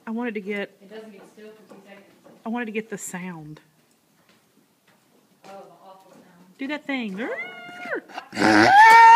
I wanted to get. It doesn't get still for 2 seconds. I wanted to get the sound. Oh, the awful sound. Do that thing.